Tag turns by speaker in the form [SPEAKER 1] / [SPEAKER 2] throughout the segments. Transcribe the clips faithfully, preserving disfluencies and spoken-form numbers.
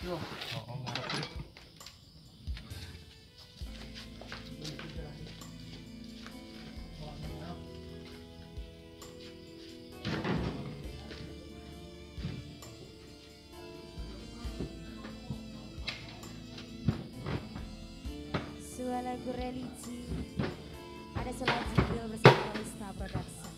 [SPEAKER 1] Oh, oh, ngarep.
[SPEAKER 2] Sebuah lagu religi, ada sholat jibril bersama Kalista Production.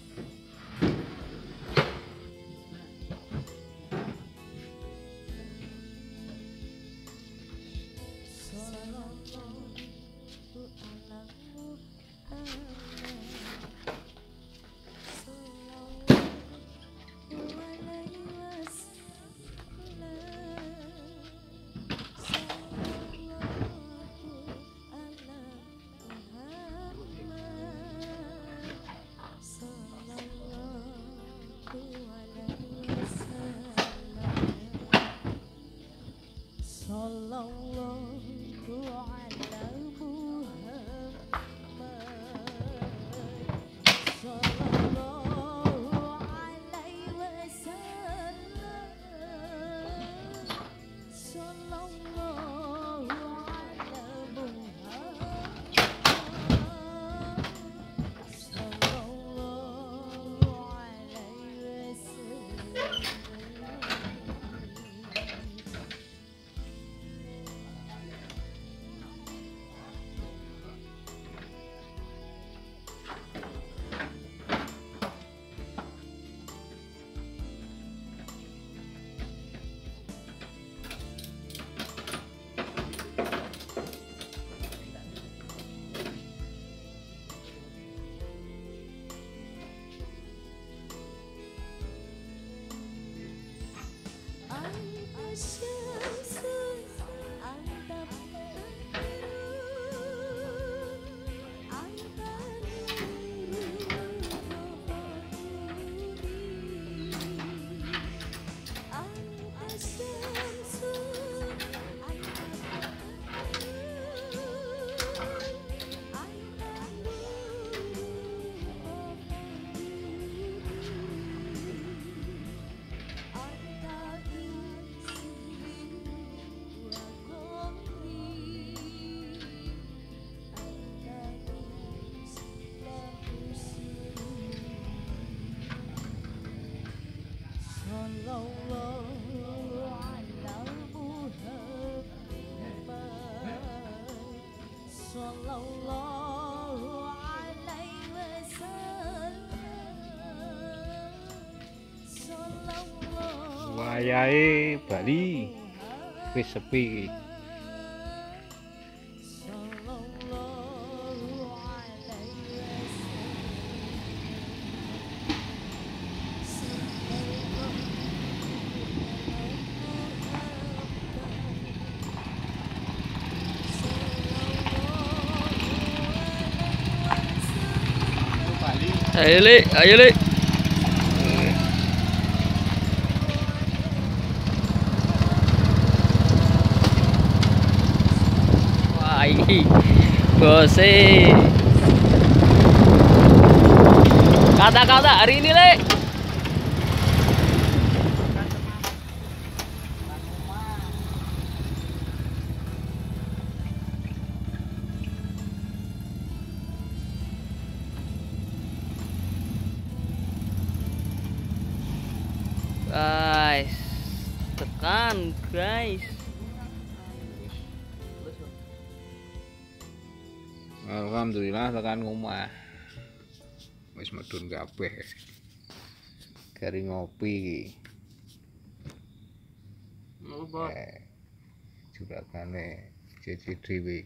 [SPEAKER 1] Wayahe Bali wis sepi.
[SPEAKER 3] Ayo le, ayo le. Wah ini bose. Kata-kata hari ini le. Guys, tekan guys.
[SPEAKER 1] Alhamdulillah tekan omah. Wis medun kabeh. Gari ngopi. Eh, jurakane Cici Dewi.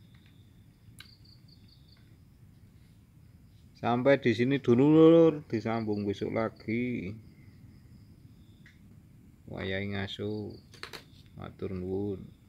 [SPEAKER 1] Sampai di sini dulu lur, disambung besok lagi. Wayahe ngaso, matur nuwun.